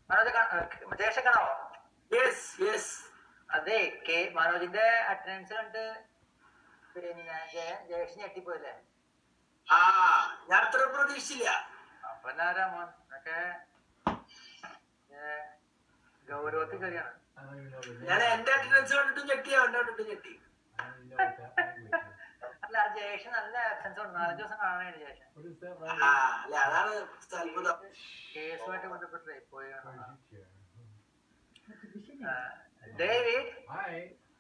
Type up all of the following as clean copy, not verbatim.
Yes, yes. അതെ മനോജിന്റെ attendance കണ്ട് പിന്നെ ജയേഷ് ഞെട്ടിപ്പോയില്ലേ? ഞാൻ അത്ര പ്രതീക്ഷിച്ചില്ല. അപ്പനാരാ മോൻ ഒക്കെ ഗൗരവത്തിൽ കയറിയാണ്. ഞാൻ എന്റെ അറ്റൻഡൻസ് കണ്ടിട്ടും ഞെട്ടി, അവന്റെ കണ്ടിട്ടും ഞെട്ടി. അല്ല ജയേഷ് നല്ല ആബ്സെൻസ് ഉണ്ട്, 4 ദിവസം കാണാനായിട്ട് ജയേഷ്. അതാണ് അത്ഭുതം. കേസുമായിട്ട് ബന്ധപ്പെട്ട് പോയി. David. Hi.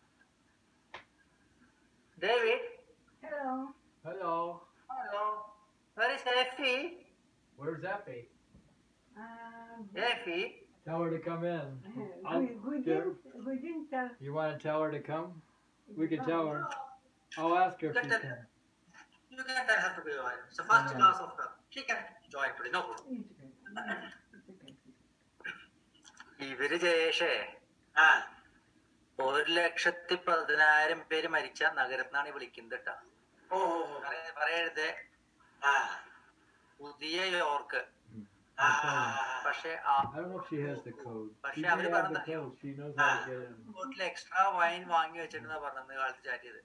David. Hello. Hello. Hello. Where is Effie? Where's Effie? Effie. Tell her to come in. We didn't tell. You want to tell her to come? We can tell her. I'll ask her if she can. You can tell her to be join. It's the first class of her. She can join today. No problem. ഇവര് ജയേഷേ 1,10,000 പേര് മരിച്ച നഗരത്തിനാണ് വിളിക്കുന്നത് കേട്ടാ. പറയരുത്. പുതിയ York. പക്ഷെ അവര് പറഞ്ഞ എക്സ്ട്രാ വൈൻ വാങ്ങി വെച്ചിട്ടാ പറഞ്ഞത് കാലത്ത് ചാറ്റ് ചെയ്ത്.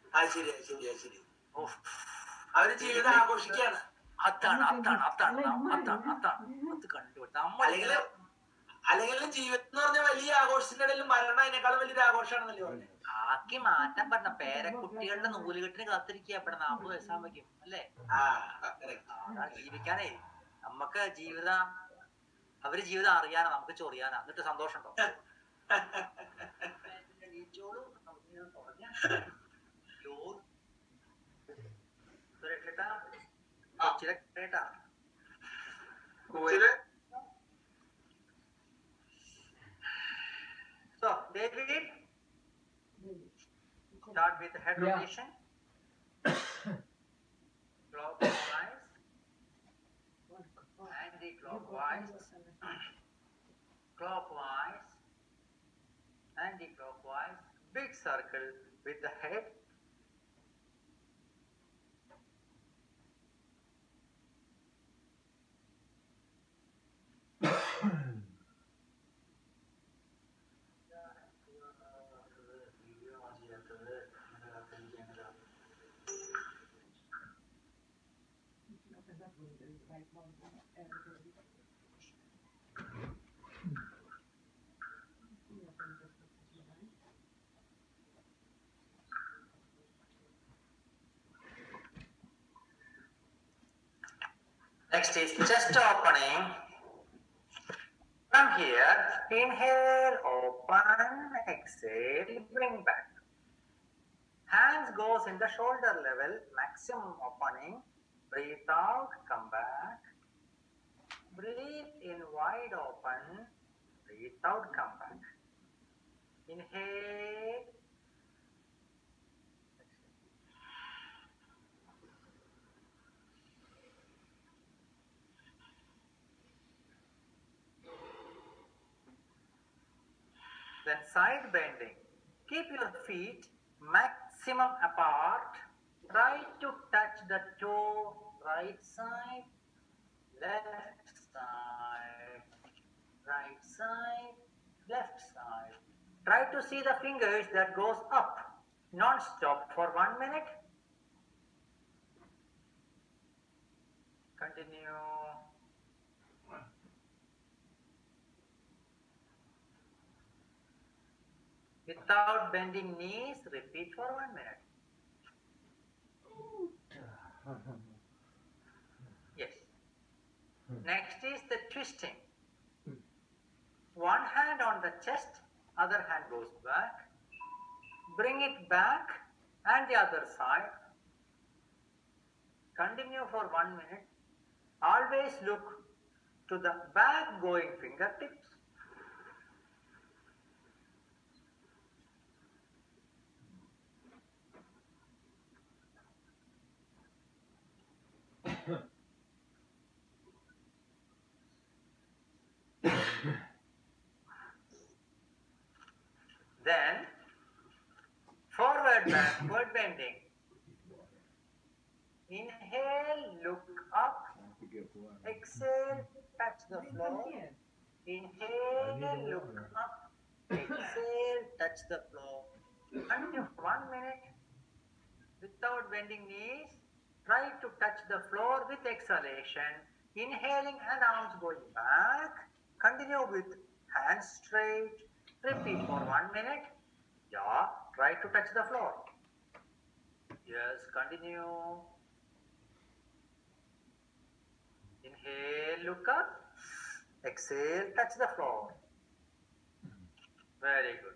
അവര് ജീവിതം ആഘോഷിക്കാണ്. അതാണ് കണ്ടുപിടുത്ത അല്ലെങ്കിൽ ജീവിതം എന്ന് പറഞ്ഞ വലിയ ആഘോഷത്തിന്റെ ഇടയിൽ മരണം അതിനേക്കാളും വലിയൊരു ആഘോഷമാണെന്നല്ലേ പറഞ്ഞത്. ആക്കി മാറ്റാൻ പറഞ്ഞ പേരക്കുട്ടികളുടെ നൂലുകെട്ടിന് കാത്തിരിക്കുക. 40 വയസ്സാകുമ്പോഴേക്കും അല്ലേ ജീവിക്കാനേ. നമുക്ക് അവര് ജീവിതം അറിയാനാ, നമുക്ക് ചൊറിയാനാ. എന്നിട്ട് സന്തോഷം ഉണ്ടോ? So, David, start with head rotation. Clockwise, anti-clockwise, clockwise, anti-clockwise. Big circle with the head. Next is chest opening. From here, inhale, open, exhale, bring back. Hands goes in the shoulder level, maximum opening. Breathe out, come back. Breathe in, wide open. Breathe out, come back. Inhale. Then side bending. Keep your feet maximum apart. Try to touch the toe. Right side, left side, right side, left side. Try to see the fingers that goes up. Non-stop for 1 minute. Continue. Without bending knees, repeat for 1 minute. Yes. Next is the twisting. One hand on the chest, other hand goes back. Bring it back and the other side. Continue for 1 minute. Always look to the back going fingertips. Then forward, backward bending. Inhale, look up. Exhale, touch the floor. Inhale, look up. Exhale, touch the floor. Continue for 1 minute without bending knees. Try to touch the floor with exhalation. Inhaling and arms going back. Continue with hands straight. Repeat for 1 minute. Yeah, try to touch the floor. Yes, continue. Inhale, look up. Exhale, touch the floor. Very good.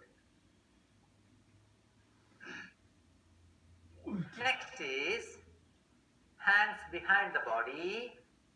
Next is hands behind the body.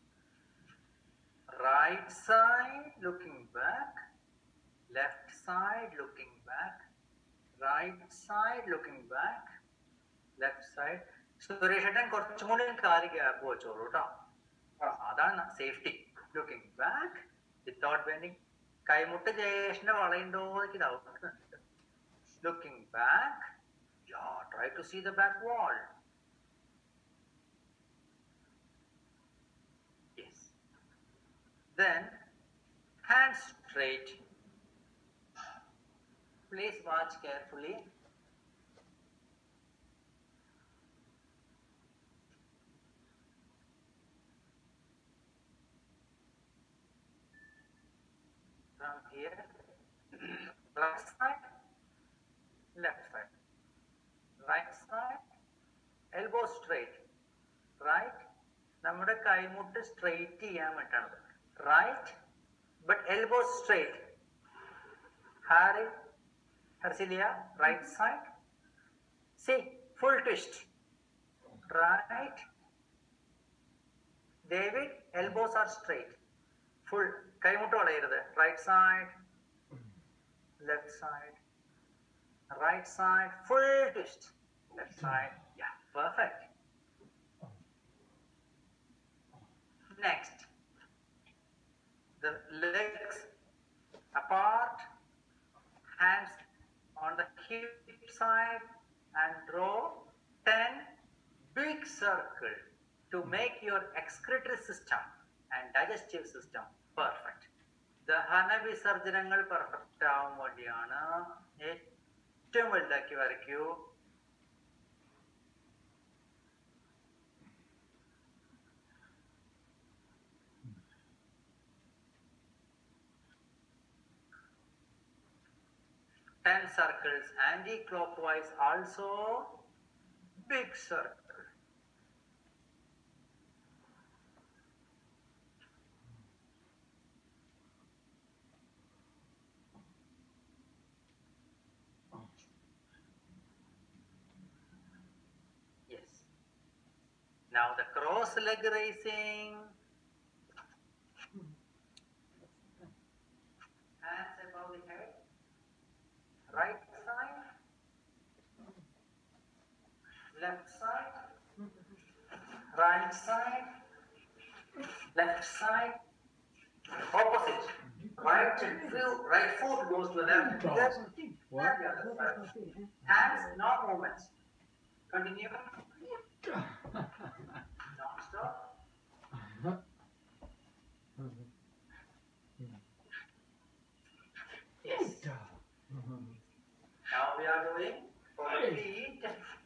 Right side looking back. Left side looking back. Right side looking back. Left side. സുരേഷേട്ടൻ കുറച്ചും കൂടി കാല് gap വെച്ചോളൂ കേട്ടോ. അതാണ് safety. Looking back without bending. കൈമുട്ട് ജയേഷിന്റെ വളയുണ്ടോ എനിക്ക് ഡൗട്ട് ഉണ്ട്. Looking back. Try to see the back wall. Yes. Then hands straight. Please watch carefully. From here, right side, left side. Right side, elbow straight. Right, നമ്മുടെ കൈമുട്ട് straight ചെയ്യാൻ വേണ്ടിയാണ്. Right, but elbow straight. Harry, Harsilia, right side. See, full twist. Right. David, elbows are straight. Full. കൈമുട്ട് വളയരുത്. Right side, left side. Right side, full twist. Left side, yeah, perfect. Next, the legs apart, hands on the hip side, and draw 10 big circles to make your excretory system and digestive system perfect. ദഹന വിസർജനങ്ങൾ perfect ആവാൻ വേണ്ടിയാണ് ഏറ്റവും വലുതാക്കി വരയ്ക്കൂ. Ten circles anti-clockwise, also big circle. Yes. Now the cross leg raising. Hands above the head. Right side, left side, right side, left side, opposite. Right foot goes to the left. What? The other side. Hands, no movements. Continue. Non-stop. Yes. Now we are doing for the feet.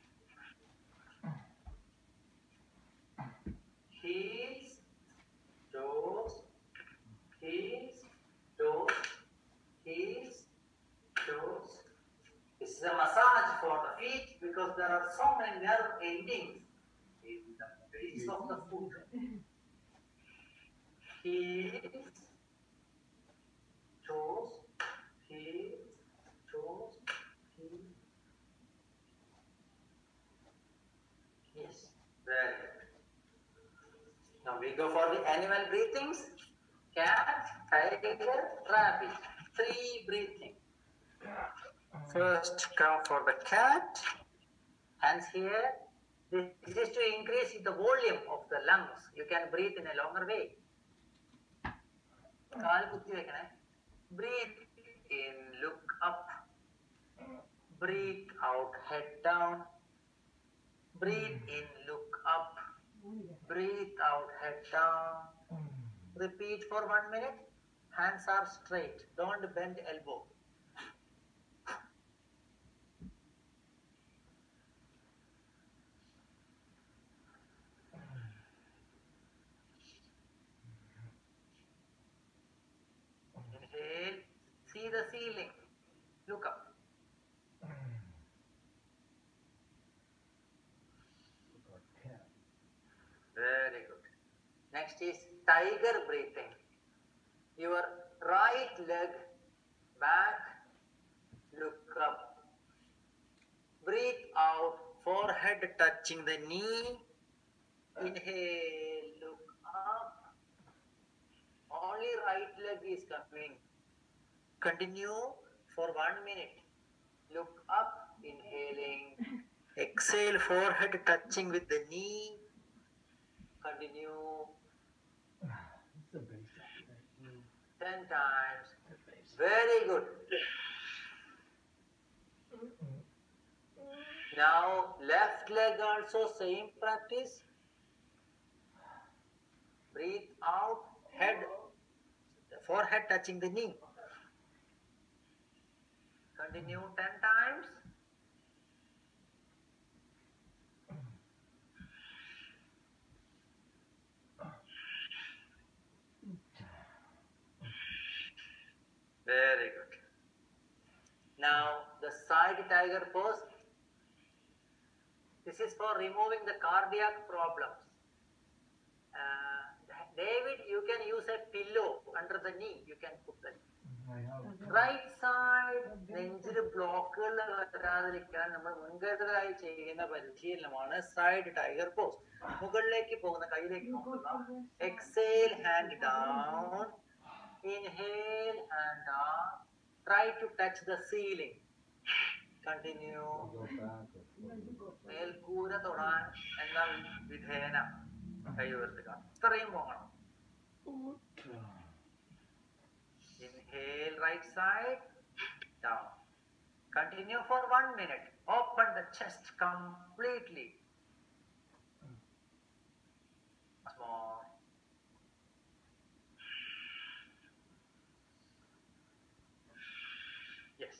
Heels, toes, heels, toes, heels, toes. This is a massage for the feet because there are so many nerve endings in the base of the foot. Heels, toes, heels, toes, heels. Yes, very good. Now we go for the animal breathings. Cat, tiger, rabbit. 3 breathing. First come for the cat. Hands here. This is to increase the volume of the lungs. You can breathe in a longer way. കാൽ കുത്തി വെക്കണേ. Breathe in, look up. Breathe out, head down. Breathe in, look up. Breathe out, head down. Repeat for 1 minute. Hands are straight. Don't bend elbow. Inhale. See the ceiling. Look up. Very good. Next is tiger breathing. Your right leg back, look up. Breathe out, forehead touching the knee. Inhale, look up. Only right leg is coming. Continue for 1 minute. Look up, inhaling. Exhale, forehead touching with the knee. Continue. 10 times. Very good. Now, left leg also same practice. Breathe out, head, forehead touching the knee. Continue 10 times. Very good. Now, the side tiger pose. This is for removing the cardiac problems. David, you can use a pillow under the knee. You can put that. Right side, നെഞ്ചിൽ ബ്ലോക്കുകൾ വരാതിരിക്കാൻ നമ്മൾ മുൻകരുതലായി ചെയ്യുന്ന പരിശീലനമാണ് side tiger pose. മുകളിലേക്ക് പോകുന്ന കൈയിലേക്ക് നോക്കുക. Exhale hand down. Inhale and up. Try to touch the ceiling. Continue. മേൽക്കൂര തൊടാൻ എന്ന വിധേന കൈ ഉയർത്തുക. ഇത്രയും പോകണം. Inhale right side, down. Continue for 1 minute. Open the chest completely. Once more. Yes.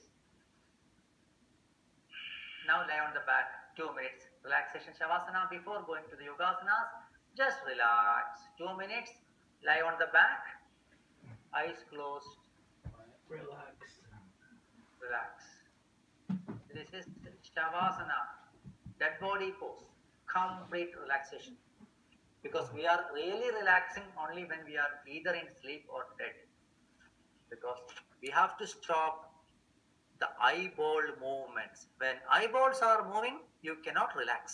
Now lie on the back 2 minutes. Relaxation Shavasana. Before going to the Yogasanas, just relax. 2 minutes. Lie on the back. Eyes closed. Relax. Relax. This is Shavasana, dead body pose, complete relaxation. Because we are really relaxing only when we are either in sleep or dead. Because we have to stop the eyeball movements. When eyeballs are moving, you cannot relax.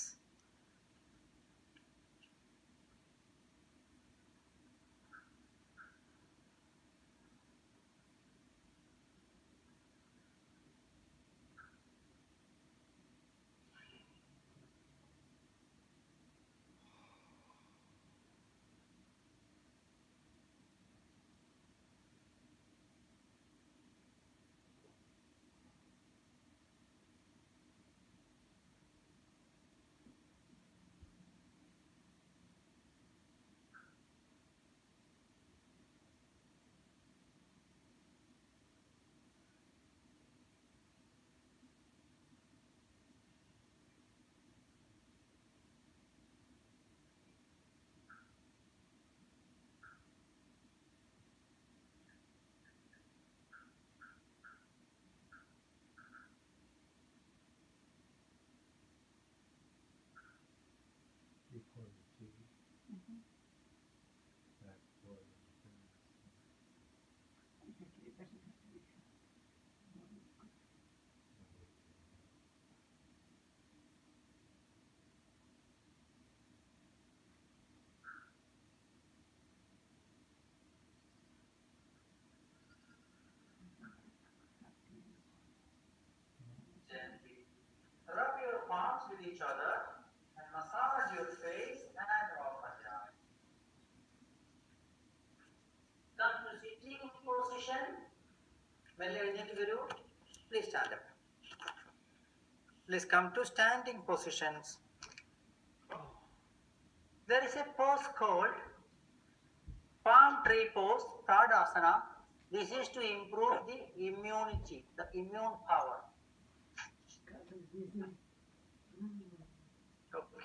Gently rub your palms with each other and massage your face and open your eyes. Come to sitting position. Please stand up. Please come to standing positions. There is a pose called palm tree pose, Tadasana. This is to improve the immunity, the immune power. Okay.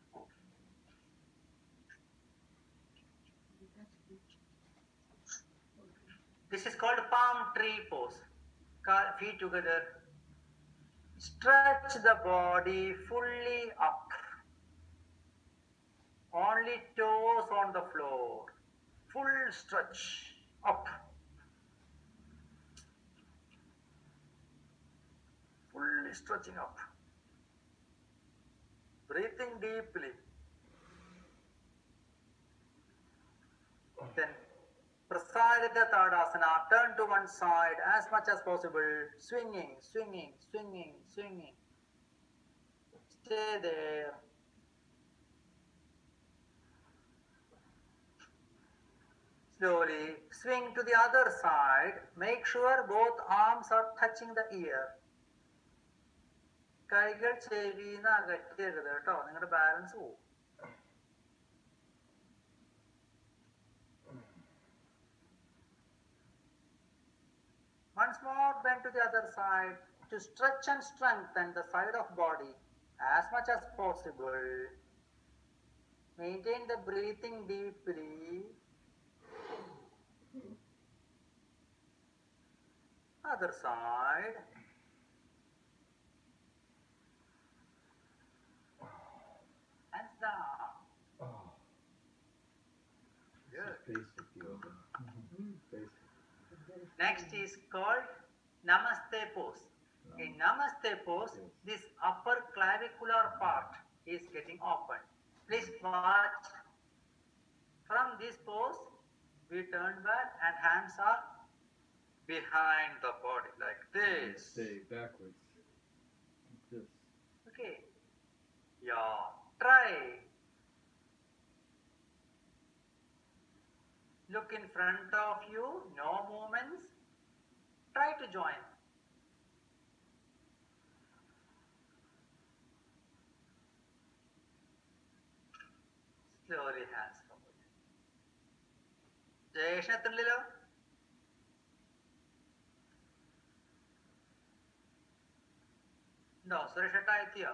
This is called palm tree pose. Feet together. Stretch the body fully up. Only toes on the floor. Full stretch up. Fully stretching up. Breathing deeply. Then Prasarita Tadasana, turn to one side as much as possible, swinging, swinging, swinging, swinging. Stay there. Slowly swing to the other side. Make sure both arms are touching the ear. കൈകൾ ചെവിന്ന് അകറ്റരുത് കേട്ടോ, നിങ്ങളുടെ balance പോവും. Once more, bend to the other side to stretch and strengthen the side of body as much as possible. Maintain the breathing deeply. Other side. And down. Oh. Good. Basic yoga. Basic. Next is called Namaste pose. In Namaste pose, this upper clavicular part is getting open. Please watch. From this pose, we turn back and hands are behind the body like this. Stay backwards. Like this. Okay. Yeah. Try. Look in front of you, no movements. Try to join. Slowly hands forward. Jayeshna എത്തുന്നില്ലല്ലോ. ഉണ്ടോ? സുരേഷ് ഏട്ടാ എത്തിയോ?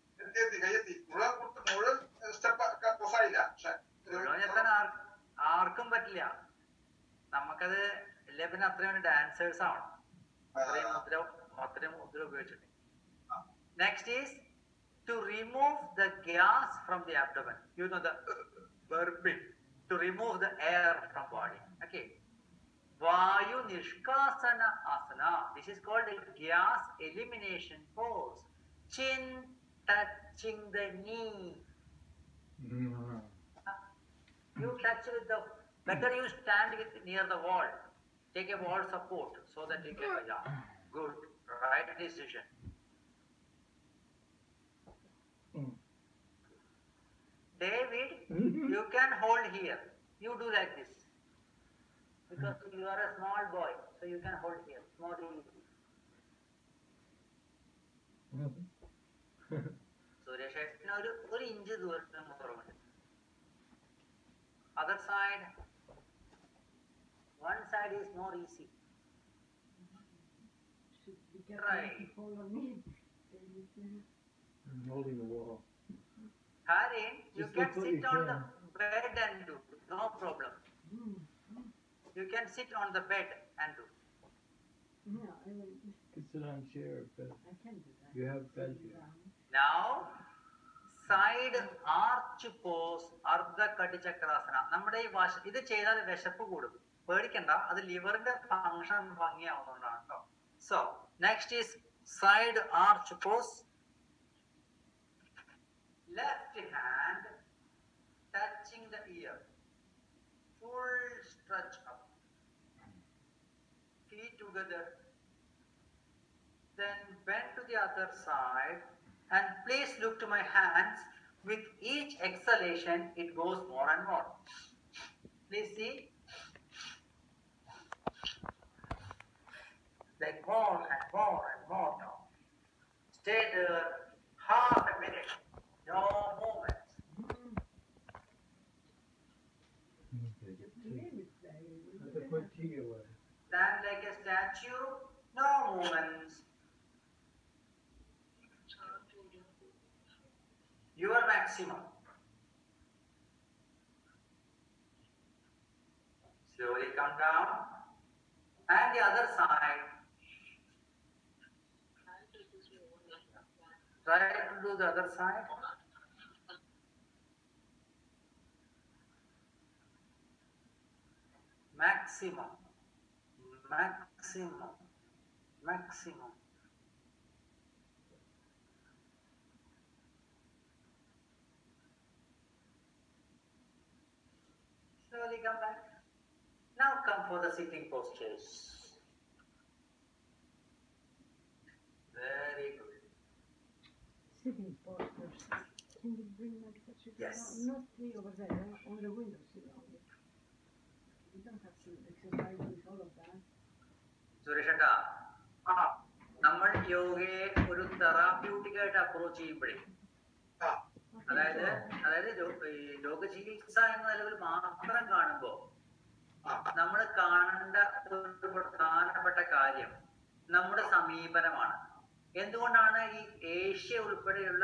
മുഴുവൻ എത്താൻ ആർക്കും പറ്റില്ല. നമുക്കത് ഇല്ലേ പിന്നെ അത്രയും ഡാൻസേഴ്സ് ആവണം. അത്രയും മുദ്ര ഉപയോഗിച്ചിട്ട്. Next is to remove the gas from the abdomen. You know the burping. To remove the air from body. Okay. Vayu Nishkasana Asana. This is called a gas elimination pose. Chin touching the knee. You touch with the, better you stand with near the wall. Take a wall support so that you can, yeah. Good. Right decision. David, you can hold here. You do like this. Because you are a small boy, so you can hold here. More easy. സുരേഷേട്ടന് ഒരു inch ദൂരം കുറവുണ്ട്. Other side, one side is more easy. Right. I'm holding the wall. Karin, you Just can look what sit you on can. the bed and do. No problem. You can sit on the bed and do. No, I will just, You can sit on a chair or bed. I can do that. You have bed here. Now, side arch pose, Ardha Katichakrasana. നമ്മുടെ ഈ ഇത് ചെയ്താൽ വിശപ്പ് കൂടും. പേടിക്കണ്ട, അത് ലിവറിന്റെ function ഭംഗിയാവുന്നതുകൊണ്ടാണ് കേട്ടോ. So, next is side arch pose. Left hand touching the ear. Full stretch up. Feet together. Then bend to the other side. And please look to my hands. With each exhalation, it goes more and more. Please see. Like more and more and more now. Stay there half a minute. No movement. Have to put tea away. Stand statue, no movements. Your maximum. Slowly come down. And the other side. Try to do the other side. Maximum. Maximum. Maximum. Slowly come back. Now come for the sitting postures. Very good. Sitting postures. Can you bring like such a Yes. Not three over there, on the window sill only. You don't have to exercise with all of that. സുരേഷേട്ടാ, നമ്മൾ യോഗയെ ഒരു therapeutic ആയിട്ട് approach ചെയ്യുമ്പോഴേ, അതായത് ഈ രോഗചികിത്സ എന്ന നിലവിൽ മാത്രം കാണുമ്പോ നമ്മൾ കാണേണ്ട ഒരു പ്രധാനപ്പെട്ട കാര്യം നമ്മുടെ സമീപനമാണ്. എന്തുകൊണ്ടാണ് ഈ ഏഷ്യ ഉൾപ്പെടെയുള്ള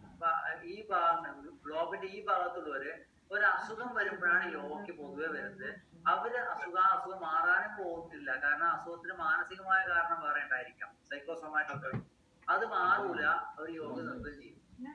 ഈ ഭാഗങ്ങൾ, ഗ്ലോബിന്റെ ഈ ഭാഗത്തുള്ളവര് ഒരു അസുഖം വരുമ്പോഴാണ് യോഗയ്ക്ക് പൊതുവെ വരുന്നത്. അവര് അസുഖം മാറാനും പോകുന്നില്ല. കാരണം അസുഖത്തിന് മാനസികമായ കാരണം വേറെ ഉണ്ടായിരിക്കാം, സൈക്കോസൊമാറ്റിക്. അത് മാറൂല, അവർ യോഗ നിർത്തുകയും ചെയ്യും.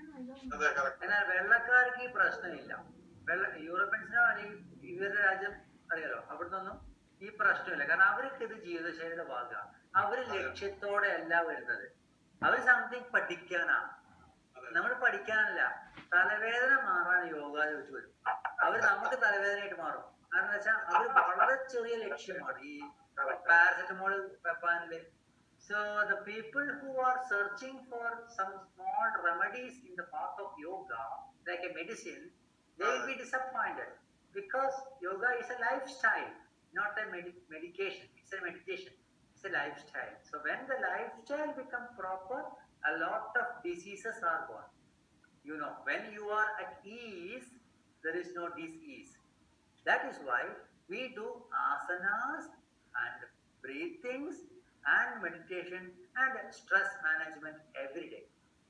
എന്നാൽ വെള്ളക്കാർക്ക് ഈ പ്രശ്നമില്ല. യൂറോപ്യൻസിനോ അല്ലെങ്കിൽ ഇവരുടെ രാജ്യം അറിയാലോ, അവിടുന്നൊന്നും ഈ പ്രശ്നമില്ല. കാരണം അവർക്ക് ഇത് ജീവിതശൈലിയുടെ ഭാഗമാണ്. അവര് ലക്ഷ്യത്തോടെ അല്ല വരുന്നത്, അവർ സംതിങ് പഠിക്കാനാണ്. നമ്മൾ പഠിക്കാനല്ല, തലവേദന മാറാൻ യോഗ ചോദിച്ചു വരും. അവർ നമുക്ക് തലവേദനയായിട്ട് മാറും. കാരണം എന്താ വെച്ചാൽ അവർ വളരെ ചെറിയ ലക്ഷ്യമാണ് ഈ പാരസെറ്റമോൾ വെപ്പാനില്. So the people who are searching for some small remedies in the path of yoga, like a medicine, they will be disappointed, because yoga is a lifestyle, not a medication. It's a meditation. It's a lifestyle. So when the lifestyle becomes proper, a lot of diseases are born. You know, when you are at ease, there is no disease. That is why we do asanas and breathings and meditation and stress management every day.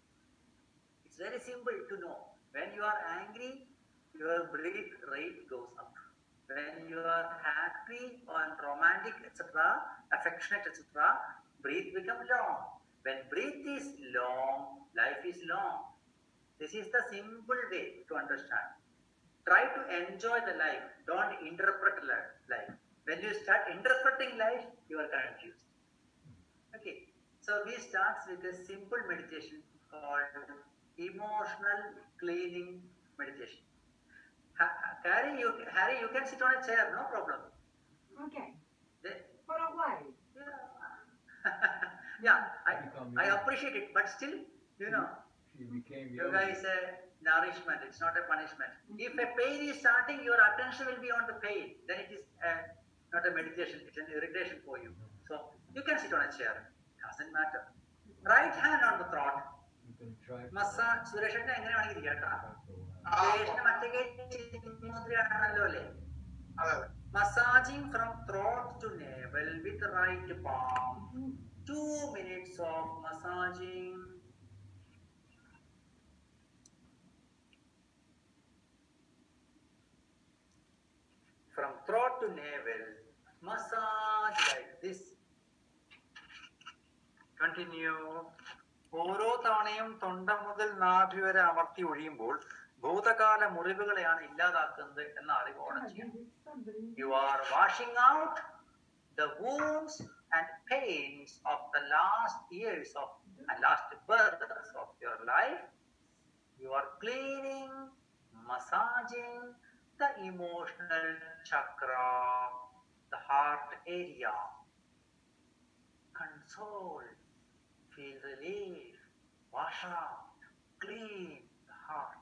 It's very simple to know. When you are angry, your breath rate goes up. When you are happy or romantic, etc., affectionate, etc., breath becomes long. When breath is long, life is long. This is the simple way to understand. Try to enjoy the life. Don't interpret life. When you start interpreting life, you are confused. Okay. So we start with a simple meditation called emotional cleaning meditation. Harry, you can sit on a chair, no problem. Okay. For a while. Yeah, I appreciate it, but still, you know, yoga is a nourishment, it's not a punishment. If a pain is starting, your attention will be on the pain, then it is not a meditation, it's an irritation for you. So you can sit on a chair, doesn't matter. Right hand on the throat. Massage, Sureshana, എങ്ങനെയാണെങ്കിൽ കേട്ടോ. Massaging from throat to navel with right palm. 2 minutes of massaging. From throat to navel, massage like this. Continue. ഓരോ തവണയും തൊണ്ട മുതൽ നാഭി വരെ അമർത്തി ഒഴിയുമ്പോൾ ഭൂതകാല മുറിവുകളെയാണ് ഇല്ലാതാക്കുന്നത് എന്ന അറിവോടെ ചെയ്യാം. You are washing out the wounds and pains of the last years of and last births of your life. You are cleaning, massaging the emotional chakra, the heart area. Console, feel relief, wash out, clean the heart.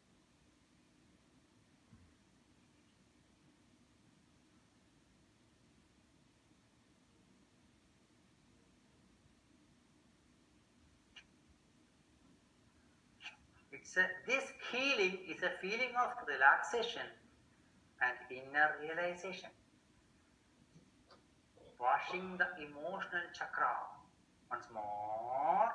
This healing is a feeling of relaxation and inner realization. washing the emotional chakra. Once more.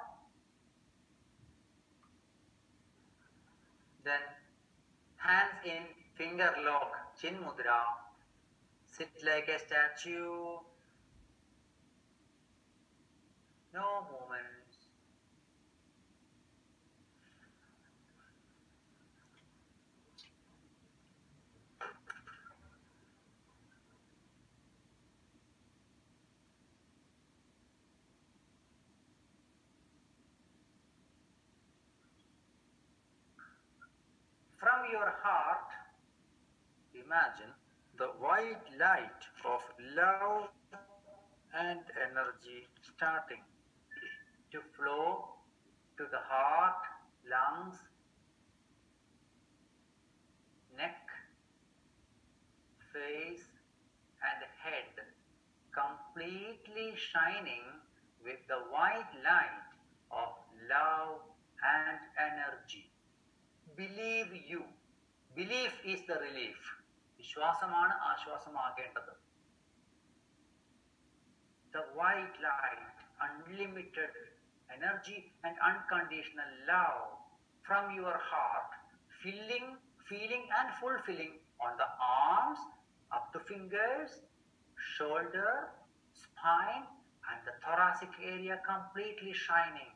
Then hands in finger lock, chin mudra. Sit like a statue. No movements. From your heart, imagine the white light of love and energy starting to flow to the heart, lungs, neck, face, and head, completely shining with the white light of love and energy. Believe you. Belief is the relief. വിശ്വാസമാണ് ആശ്വാസമാകേണ്ടത്. The white light, unlimited energy and unconditional love from your heart, feeling and fulfilling on the arms, up to fingers, shoulder, spine, and the thoracic area completely shining.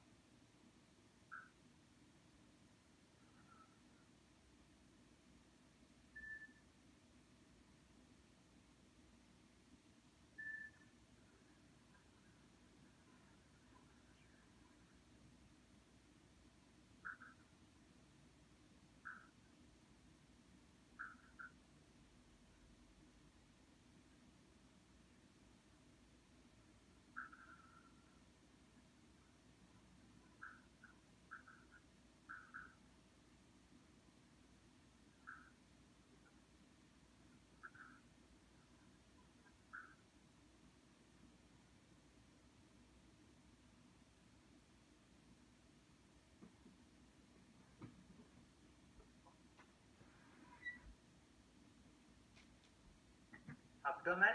Abdomen,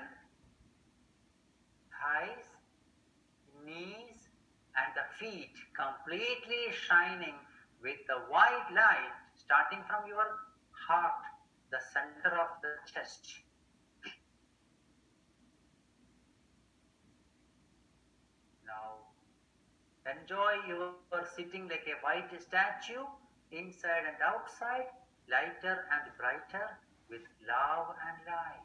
thighs, knees, and the feet completely shining with the white light starting from your heart, the center of the chest. Now, enjoy your sitting like a white statue, inside and outside, lighter and brighter with love and light.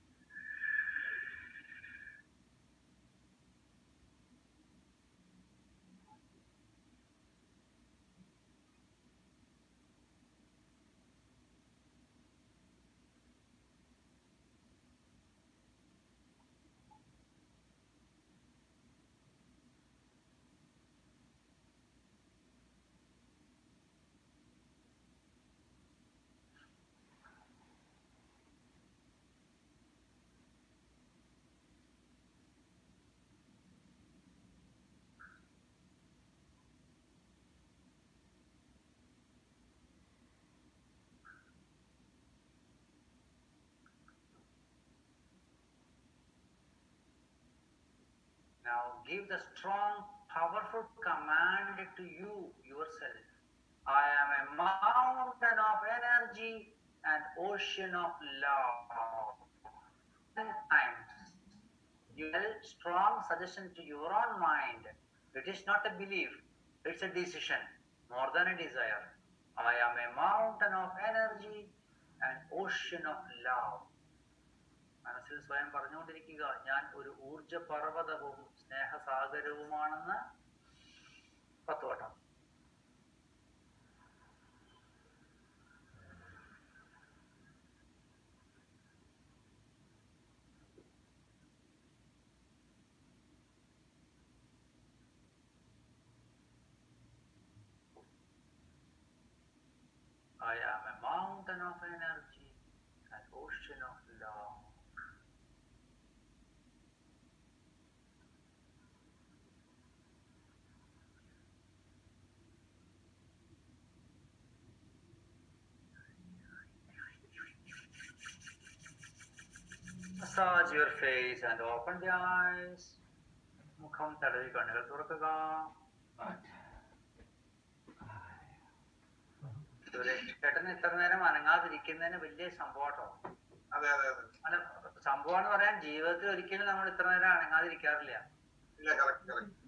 Now give the strong, powerful command to you, yourself. I am a mountain of energy and ocean of love. 10 times. You tell strong suggestion to your own mind. It is not a belief, it's a decision, more than a desire. I am a mountain of energy and ocean of love. മനസ്സിൽ സ്വയം പറഞ്ഞുകൊണ്ടിരിക്കുക, ഞാൻ ഒരു ഊർജ പർവ്വതവും സ്നേഹസാഗരവുമാണെന്ന് 10 വട്ടം. I am a mountain of energy and ocean of love. Massage your face and open the eyes. മുഖം തടവി കണ്ണുകൾ തുറക്കുക. സുരേഷേട്ടൻ ഇത്ര നേരം അനങ്ങാതിരിക്കുന്നതിന് വലിയ സംഭവട്ടോ. അതെ അതെ അതെ. അല്ല, സംഭവം എന്ന് പറയാൻ ജീവിതത്തിൽ ഒരിക്കലും നമ്മൾ ഇത്ര നേരം അനങ്ങാതിരിക്കാറില്ല. ഇല്ല, കറക്റ്റ്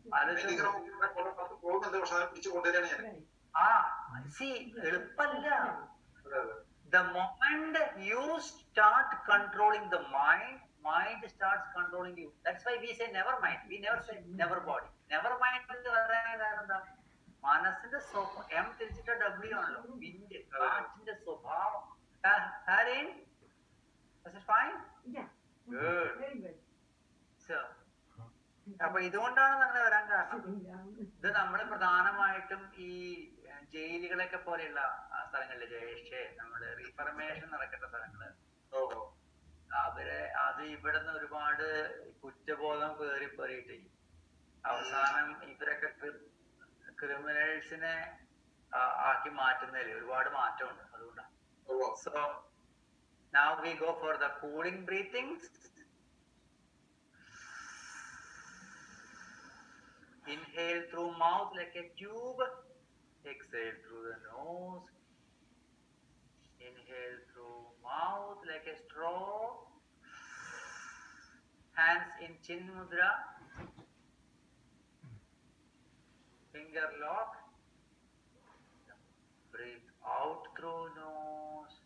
എളുപ്പല്ല. The moment you start controlling the mind, mind starts controlling you. That's why we say never mind. We never say never body. Never mind എന്ന് പറയുന്നത് എന്താ? മനസ്സിന്റെ എം തിരിച്ചിട്ട് ഡബ്ല്യു ആണല്ലോ. വിന്റെ കാറ്റിന്റെ സ്വഭാവം. Harin, is it fine? Yeah. Good. Very good. So, അപ്പൊ ഇതുകൊണ്ടാണ് അങ്ങനെ വരാൻ കാരണം. Sitting down. ഇത് നമ്മള് പ്രധാനമായിട്ടും ഈ ജയിലുകളൊക്കെ പോലെയുള്ള സ്ഥലങ്ങളില്, ജയിഷ് നമ്മള് റീഫർമേഷൻ നടക്കേണ്ട സ്ഥലങ്ങള്, അത് ഇവിടുന്ന് ഒരുപാട് കുറ്റബോധം പേറിയിട്ട് അവസാനം ഇവരൊക്കെ ക്രിമിനൽസിനെ ആക്കി മാറ്റുന്നതിൽ ഒരുപാട് മാറ്റമുണ്ട്. അതുകൊണ്ടാണ്. So now we go for the cooling breathings. Inhale through mouth like a tube. Exhale through the nose. Inhale through mouth like a straw. Hands in chin mudra. Finger lock. Breathe out through nose.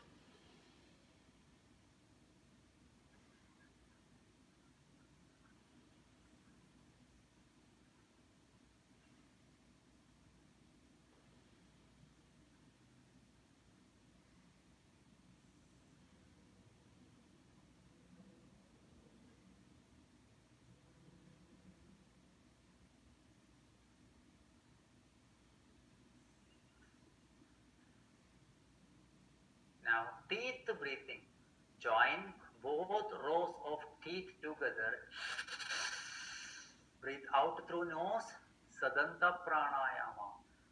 Now, teeth breathing. Join both rows of teeth together. Breathe out through nose. Sadanta pranayama.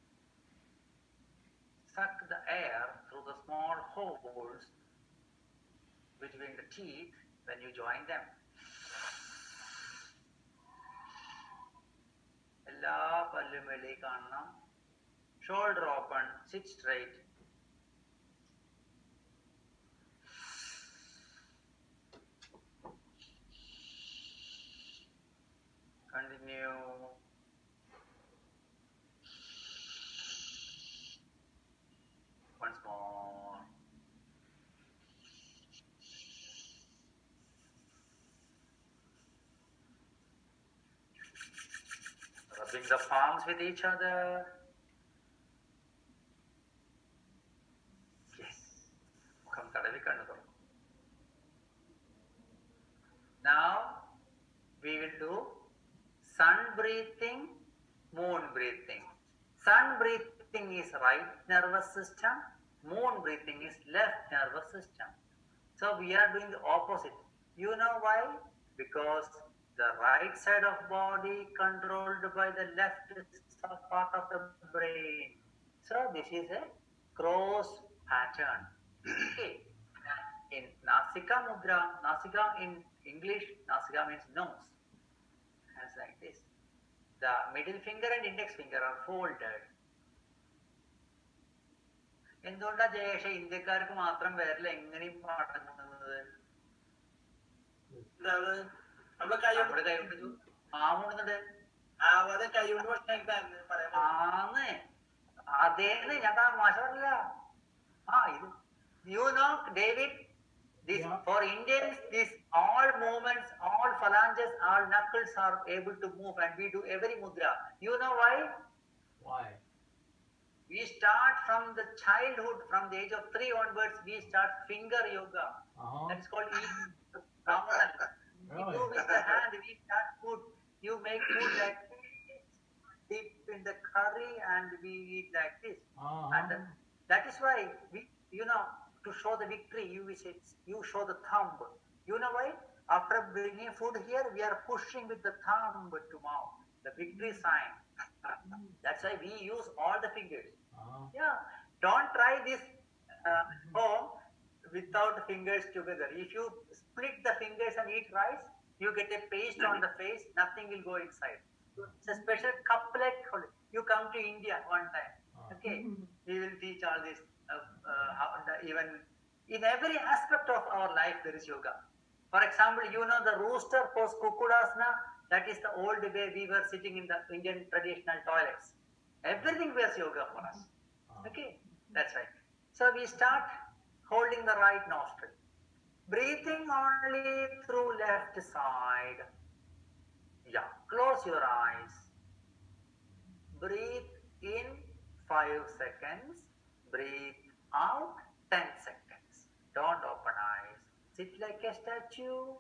Suck the air through the small holes between the teeth when you join them. എല്ലാ പല്ലും വെളി കാണണം. Shoulder open. Sit straight. Continue. Once more. Rubbing the palms with each other. Yes. മുഖം തടവി കണ്ണു തുറക്കും. Now we will do sun breathing, moon breathing. Sun breathing is right nervous system, moon breathing is left nervous system. So we are doing the opposite. You know why? Because the right side of body controlled by the left part of the brain. So this is a cross pattern. Okay. In Nasika Mudra, Nasika in English, Nasika means nose. Hands like this. The middle finger and index finger are folded. എന്തുകൊണ്ടാ ജയേഷ ഇന്ത്യക്കാർക്ക് മാത്രം വിരൽ എങ്ങനെയും മടങ്ങുന്നത്? നമ്മുടെ കൈ നമ്മുടെ കൈ കൊണ്ട് ആവുന്നുണ്ട്. ആന്ന് അതേന്ന് ഞാൻ മോശമല്ല. ഇത് you know David, this Yeah. for Indians, this all movements, all phalanges, all knuckles are able to move, and we do every mudra. You know why? Why? We start from the childhood, from the age of 3 onwards, we start finger yoga. That's called Brahman. We do with the hand, we start food. You make food like this, dip in the curry, and we eat like this. And that is why we, you know, to show the victory, you show the thumb. You know why? After bringing food here, we are pushing with the thumb to mouth, the victory sign. That's why we use all the fingers. Yeah, don't try this home. without fingers together. If you split the fingers and eat rice, you get a paste on the face, nothing will go inside. It's a special couplet. You come to India one time, okay? We will teach all this. Even in every aspect of our life, there is yoga. For example, you know the rooster post Kukudasana, that is the old way we were sitting in the Indian traditional toilets. Everything was yoga for us. Okay, that's right. So we start holding the right nostril. Breathing only through left side. Yeah, close your eyes. Breathe in 5 seconds. Breathe out 10 seconds. Don't open eyes. Sit like a statue.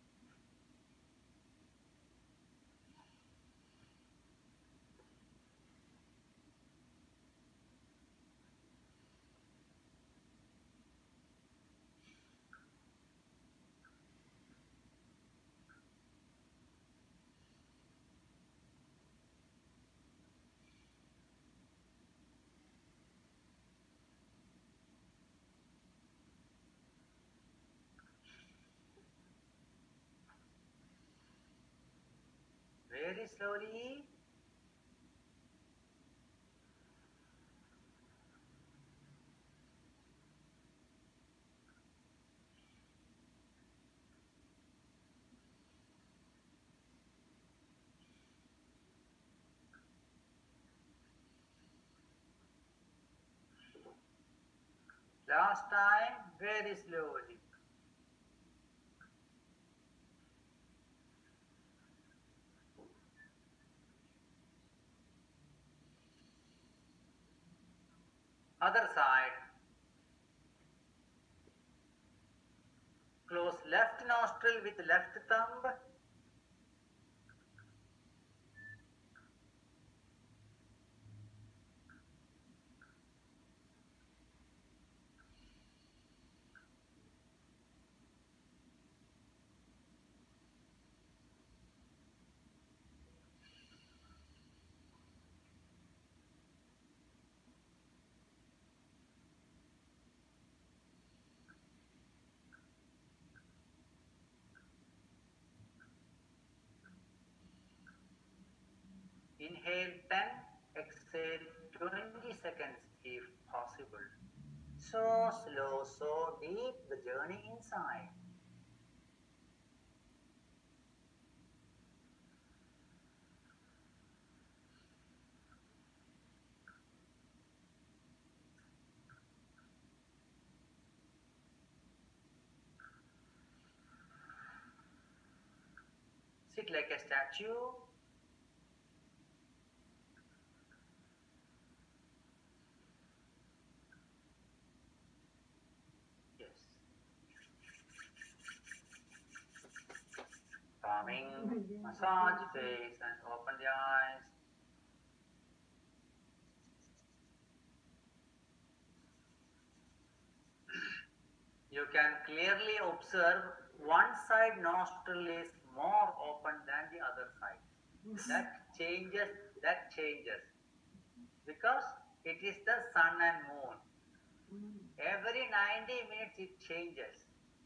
Very slowly. Last time, very slowly. Other side. Close left nostril with left thumb. Inhale 10, exhale 20 seconds if possible. So slow, so deep, the journey inside. Sit like a statue. Yes. Calming, massage face and open the eyes. You can clearly observe one side nostril is more open than the other side. That changes. Because it is the sun and moon. Every 90 minutes it changes.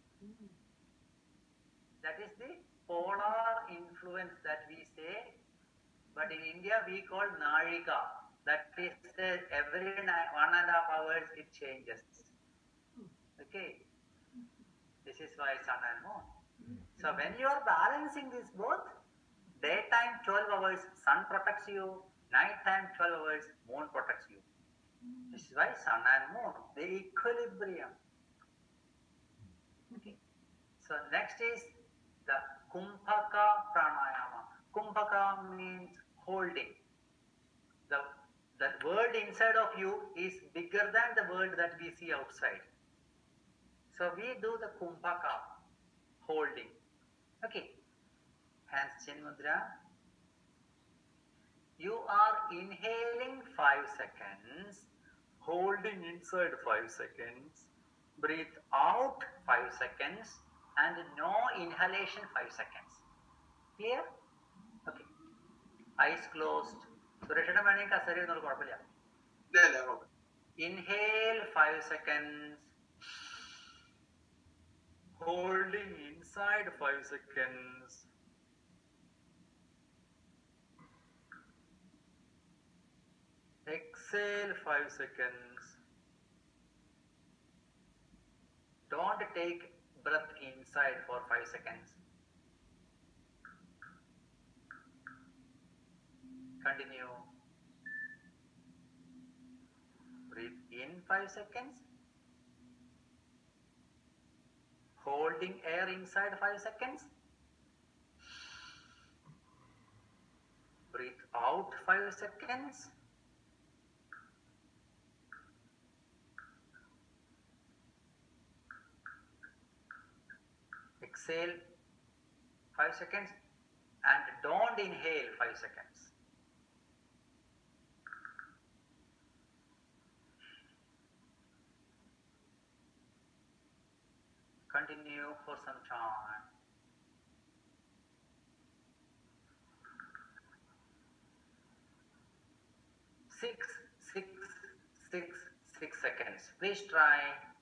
That is the polar influence that we say. But in India we call Narika. That is every 1.5 hours it changes. Okay. This is why sun and moon. So when you are balancing this both, daytime 12 hours sun protects you, nighttime 12 hours moon protects you. This is why sun and moon, the equilibrium. Okay. So next is the Kumbhaka Pranayama. Kumbhaka means holding. The world inside of you is bigger than the world that we see outside. So we do the Kumbhaka holding. Okay. Hands chin mudra. You are inhaling 5 seconds, holding inside 5 seconds, breathe out 5 seconds, and no inhalation 5 seconds. Clear? Okay. Eyes closed. Inhale 5 seconds. Holding inside 5 seconds. Exhale 5 seconds. Don't take breath inside for 5 seconds. Continue. Breathe in 5 seconds. Holding air inside 5 seconds. Breathe out 5 seconds. Exhale 5 seconds and don't inhale 5 seconds. Continue for some time. 6 seconds. Please try.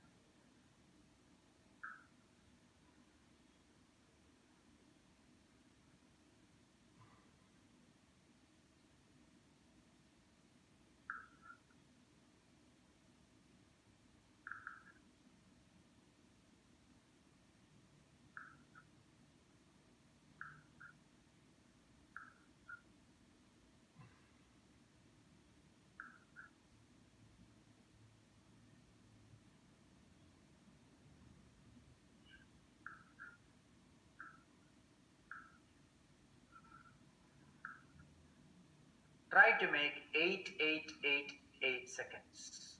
Try to make 8 seconds.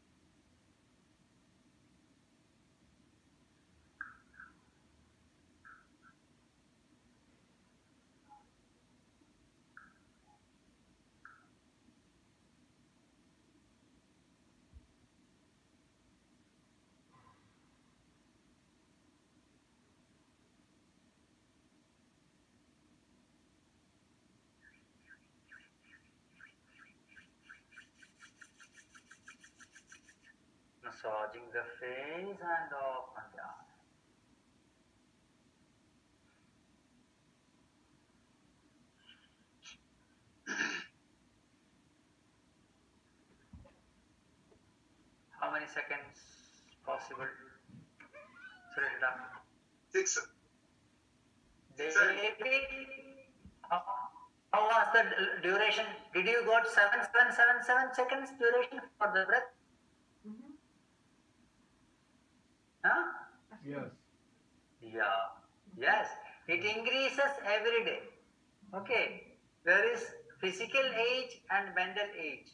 Massaging the face and up and down. How many seconds possible? Surendra. 6. David, how was the duration? Did you got 7 seconds duration for the breath? Mm-hmm. Huh? Yes. Yeah. Yes. It increases every day. Okay. There is physical age and mental age.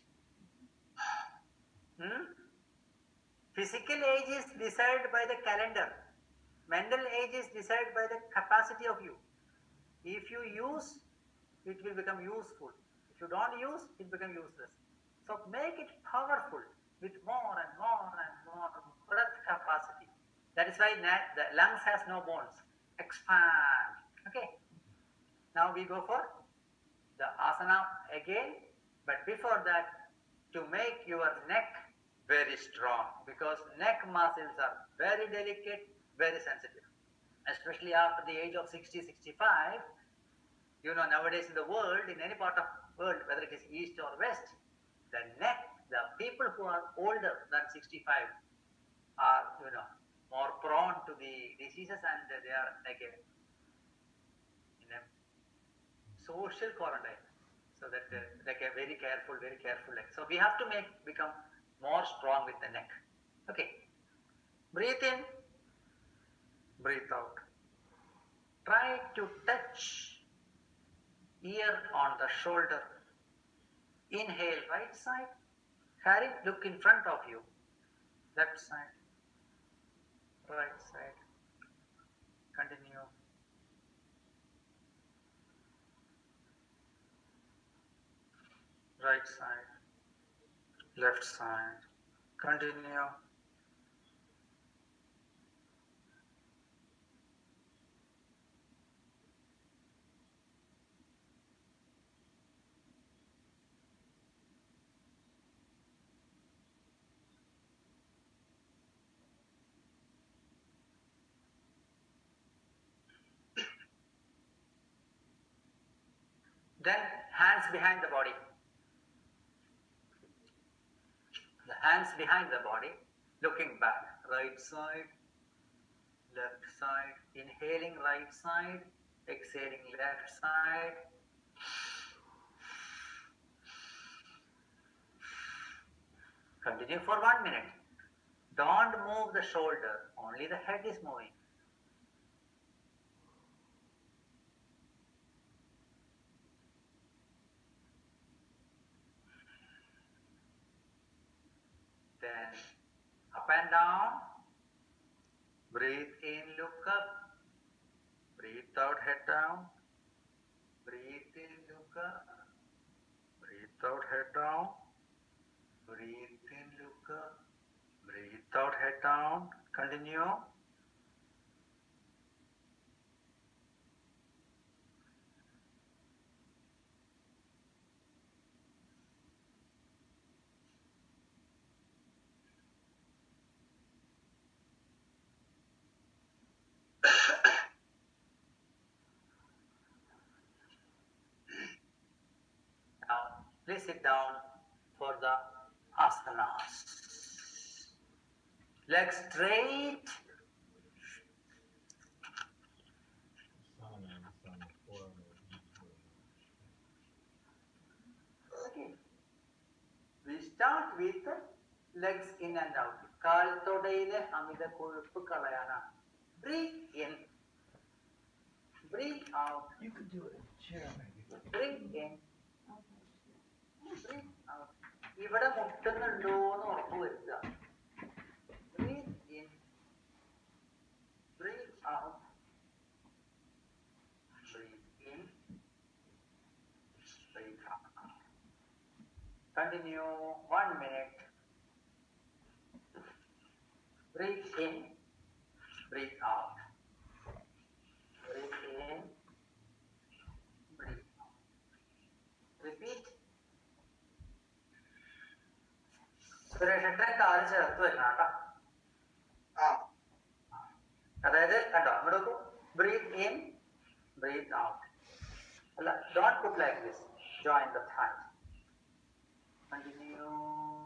Physical age is decided by the calendar. Mental age is decided by the capacity of you. If you use, it will become useful. If you don't use, it becomes useless. So make it powerful with more and more and more breath capacity. That is why the lungs has no bones. Expand. Okay. Now we go for the asana again. But before that, to make your neck very strong, because neck muscles are very delicate, very sensitive. Especially after the age of 60, 65, you know, nowadays in the world, in any part of the world, whether it is east or west, the neck, the people who are older than 65 are, you know, more prone to the diseases, and they are like in a social quarantine. So that like a very careful. Like, so we have to become more strong with the neck. Okay. Breathe in, breathe out. Try to touch ear on the shoulder. Inhale right side. Harry, look in front of you. Left side. Right side. Continue. Right side. Left side. Continue. Then hands behind the body. The hands behind the body, looking back. Right side, left side. Inhaling right side, exhaling left side. Continue for 1 minute. Don't move the shoulder, only the head is moving. Then up and down. Breathe in, look up. Breathe out, head down. Breathe in, look up. Breathe out, head down. Breathe in, look up. Breathe out, head down. Continue. Now, please sit down for the asanas. Legs straight. Okay. We start with legs in and out. കാൽത്തൊടയിലെ അമിത കൊഴുപ്പ് കളയാനാണ്. Breathe in. Breathe out. You could do it in a chair, maybe. Breathe in. Breathe out. ഇവിടെ മുട്ടുന്നുണ്ടോ എന്ന് ഉറപ്പ് വരുത്തുക. Breathe in. Breathe out. Breathe in. Breathe out. Continue 1 minute. Breathe in. Breathe out. Breathe in. Breathe out. Repeat. സുരേഷേട്ടനെ കാല് ചേർത്ത് വരണം കേട്ടോ. അതായത് കണ്ടോ ഇവിടെ നോക്കൂ. Breathe in, breathe out. അല്ല, don't put like this. Join the thigh. Continue.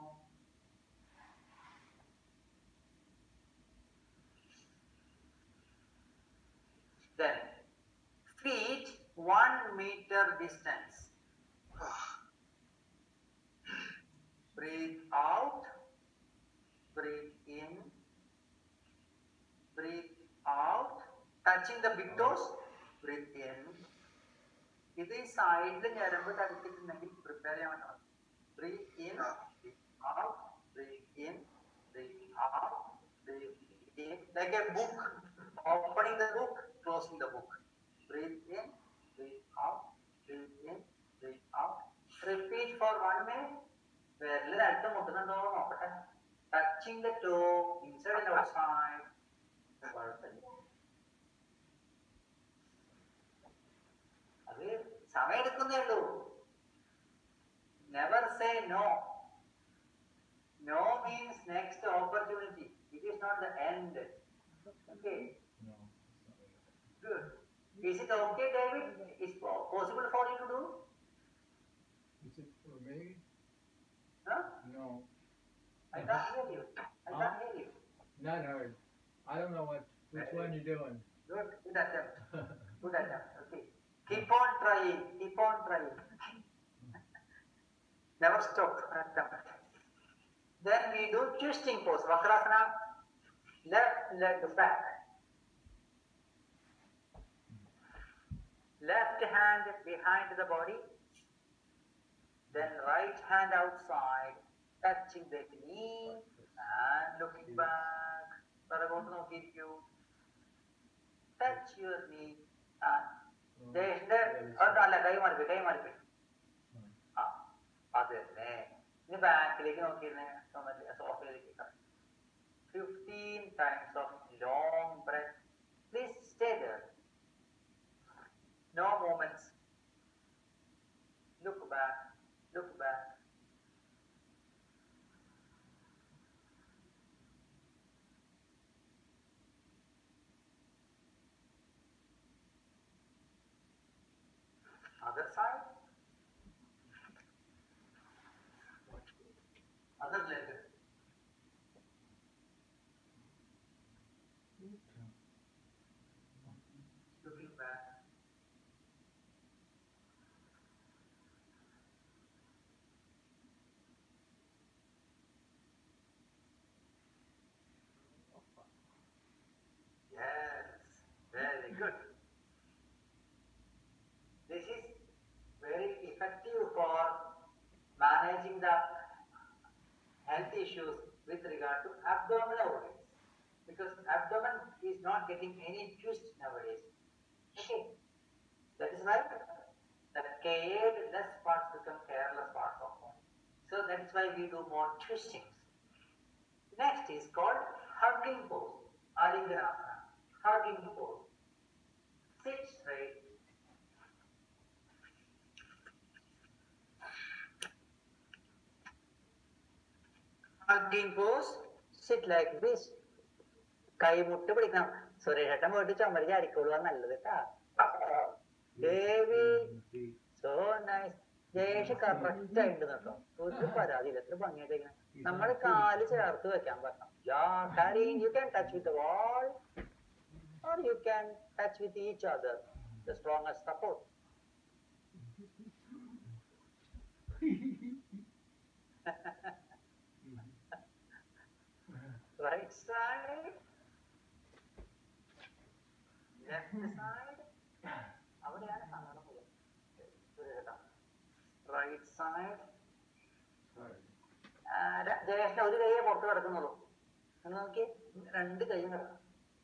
Then feet 1 meter distance. Breathe out, breathe in, breathe out, touching the big toes, breathe in. ഇത് ഈ സൈഡിൽ ഞരമ്പ് തടുത്തിട്ടുണ്ടെങ്കിൽ പ്രിപ്പയർ ചെയ്യാൻ പറ്റണം. Breathe in, breathe out, breathe in, breathe out, breathe in. Like a book, opening the book, closing the book. Breathe in, breathe out, breathe in, breathe out. Repeat for 1 minute. വിരലിൽ അടുത്ത് മുട്ടുന്നുണ്ടോ നോക്കട്ടെ. Touching the toe inside and outside. കുഴപ്പമില്ല. അത് സമയം എടുക്കുന്നേ ഉള്ളൂ. Never say no. No means next opportunity. It is not the end. Okay, good. Is it okay, David? Is possible for you to do? Is it for me? Huh? No. I can't hear you. I can't hear you. Not hard. I don't know which one you're doing. Good. Good attempt. Good attempt. Okay. Keep on trying. Keep on trying. Never stop. Attempt. Then we do twisting pose. Vakrasana. Left leg back. Left hand behind the body. Then right hand outside, touching the knee and looking back. Touch your knee and അല്ല കൈ മാറിപ്പോയി. ആ അത് തന്നെ. ഇനി ബാക്കിലേക്ക് നോക്കിയിരുന്നേ. സോഫയിലേക്ക് 15 times of long breath. Please stay there. No movements. Look back. Look back. Other side. Good. This is very effective for managing the health issues with regard to abdominal organs, because abdomen is not getting any twist nowadays. Okay, that is why the careless parts become careless parts of body. So that is why we do more twistings. Next is called hugging pose, Alinganasana, hugging pose. Sit straight. Hugging pose, sit like this. കൈ മുട്ട് പിടിക്കണം. സുരേഷേട്ടൻ പോയിട്ട് ചുമര് ചാരിക്കോളുക നല്ലത് കേട്ടാ. So nice. Jayesh correct ആയിട്ട് കേട്ടോ, ഒരു പരാതിയില്ല, എത്ര ഭംഗിയായിട്ട് നമ്മൾ കാല് ചേർത്ത് വെക്കാൻ പറ്റണം. You can touch with the wall or you can touch with each other, the strongest support. Right side, left side, അവിടെയാണ് സങ്കടം മുഴുവൻ. Right side. ജയേഷിന് ഒരു കൈയെ പുറത്ത് കിടക്കുന്നുള്ളൂ. എന്ന് നോക്കി, രണ്ട് കൈയും കിടക്കണം.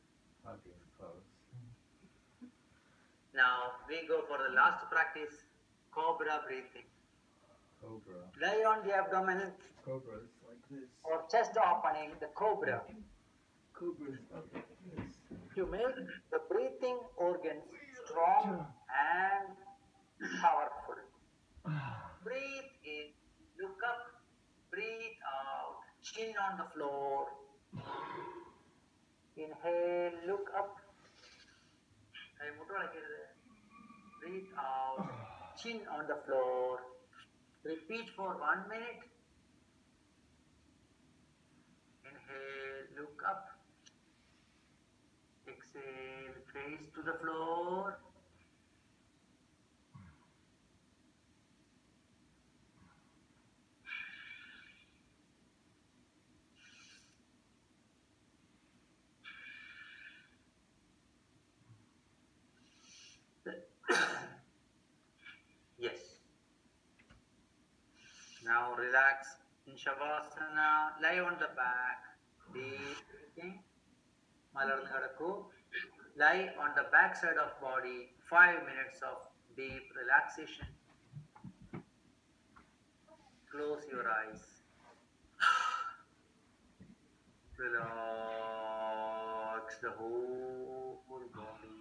Now we go for the last practice, cobra breathing. Cobra. Lie on the abdomen. Cobra is like this. Or chest opening, the cobra. Cobra is like this. To make the breathing organs strong and powerful. Breathe in, look up, breathe out, chin on the floor. Inhale, look up. Breathe out, chin on the floor. Repeat for 1 minute. Inhale, look up. Exhale, face to the floor. Yes. Now relax in Shavasana. Lie on the back. Deep breathing. Malarnu kadakku. Lie on the back side of body. 5 minutes of deep relaxation. Close your eyes. Relax the whole body.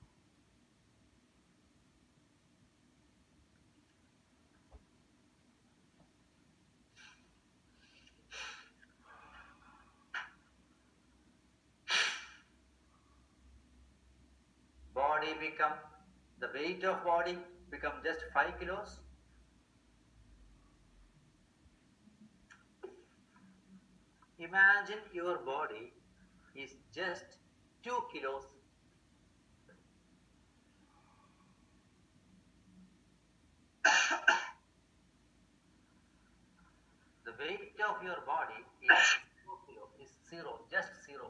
Body become, the weight of body become just 5 kilos. Imagine your body is just 2 kilos. The weight of your body is 2 kilos, is zero, just zero.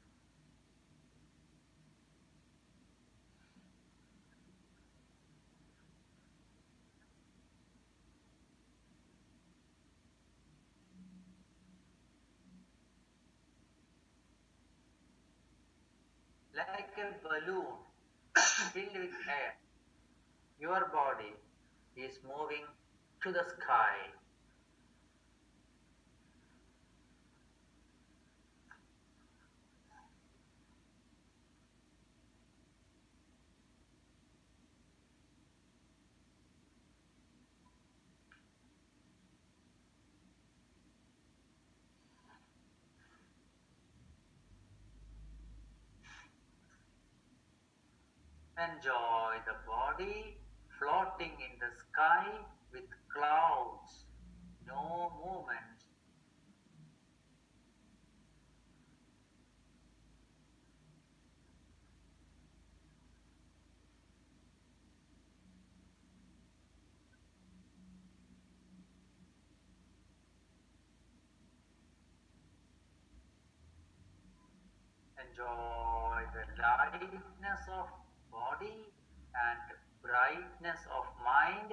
Like a balloon filled with air, your body is moving to the sky. Enjoy the body floating in the sky with clouds, no movement. Enjoy the lightness of body and brightness of mind.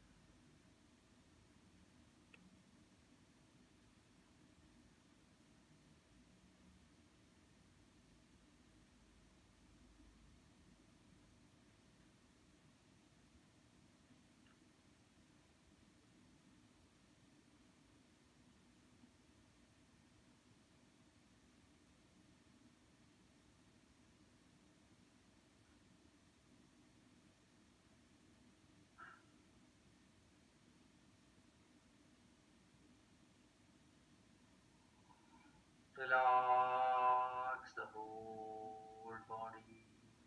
Relax the whole body.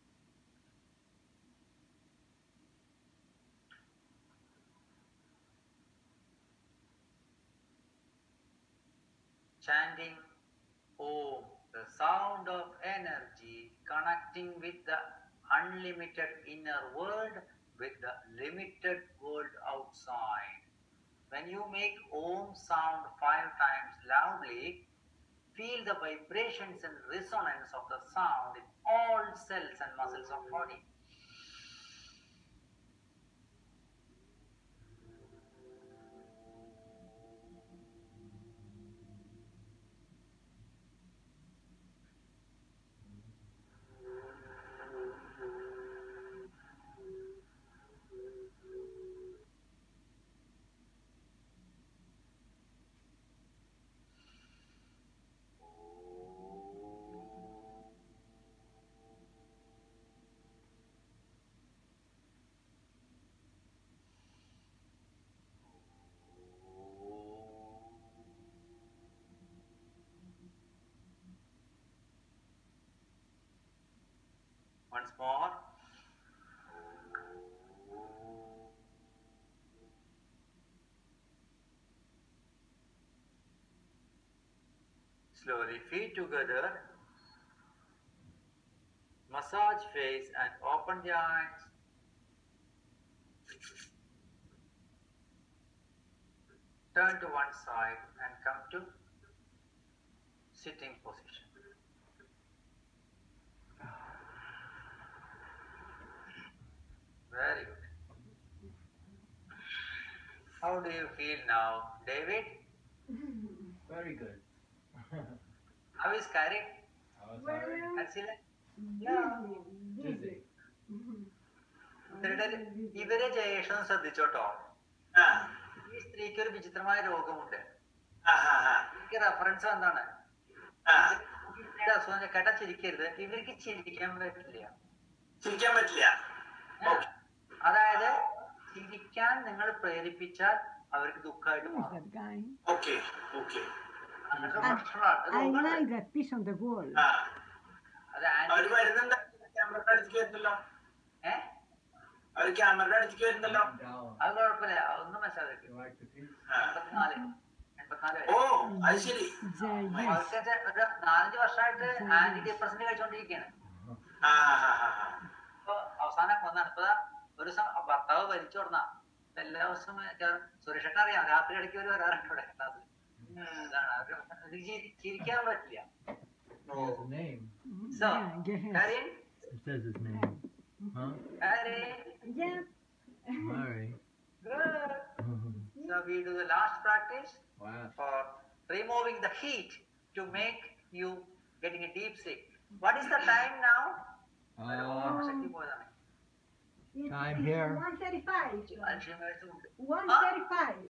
Chanting Om, the sound of energy connecting with the unlimited inner world with the limited world outside. When you make Om sound 5 times loudly, feel the vibrations and resonance of the sound in all cells and muscles of body. Once more. Slowly feet together. Massage face and open the eyes. Turn to one side and come to sitting position. Very good. How do you feel now, David? Very good. How is Karen? I was sorry. Excellent. Dizzy. ഇവരെ ജയേഷൻ ശ്രദ്ധിച്ചോട്ടോ. ആ, ഈ സ്ത്രീക്ക് ഒരു വിചിത്രമായ രോഗമുണ്ട്. ആ, ആ, ആ. എനിക്ക് റെഫറൻസ് എന്താണ്? ആ. അസുഖം കേട്ടാ ചിരിക്കരുത്. ഇവർക്ക് ചിരിക്കാൻ പറ്റില്ല. ചിരിക്കാൻ പറ്റില്ല. അതായത് ചിരിക്കാൻ നിങ്ങൾ പ്രേരിപ്പിച്ചാൽ അവർക്ക് ദുഃഖമായിട്ട് Who is മാറും. that guy? Okay okay. അങ്ങനത്തെ I പ്രശ്നമാണ്. like that piece on the wall. ആ, അത് അവര് വരുന്നുണ്ട്. ക്യാമറയുടെ അടുത്തേക്ക് വരുന്നല്ലോ. അവര് ക്യാമറയുടെ അടുത്തേക്ക് വരുന്നല്ലോ. Down. അത് കുഴപ്പമില്ല. ഒന്നും മനസ്സിലാക്കി. You like the piece? ആ. 84 ഓ, അത് ശരി. Yes. അവർക്ക് ഒരു 4-5 വർഷമായിട്ട് ആന്റി ഡിപ്രസന്റ് കഴിച്ചുകൊണ്ടിരിക്കുകയാണ്. ആ, ആ, ആ, ആ. അപ്പൊ അവസാനം വന്നാണ് ഇപ്പൊ ഒരു ദിവസം ഭർത്താവ് വലിച്ചു തുടങ്ങ എല്ലാ ദിവസവും സുരേഷേട്ടൻ അറിയാം, രാത്രി ഇടയ്ക്ക് ഒരു വരാറുണ്ട് ഇവിടെ ക്ലാസ്സിൽ. ഇതാണ് അവർക്ക് ചിരിക്കാൻ പറ്റില്ല. He has a name. So, Yeah, yes. Karin, It says his name. Huh? Karin, Yeah. Murray. good. So we do the last practice Wow. for removing the heat to make you getting a deep sleep. What is the time now? Time here. 1:35. Alzheimer's ഉണ്ട്. 1:35.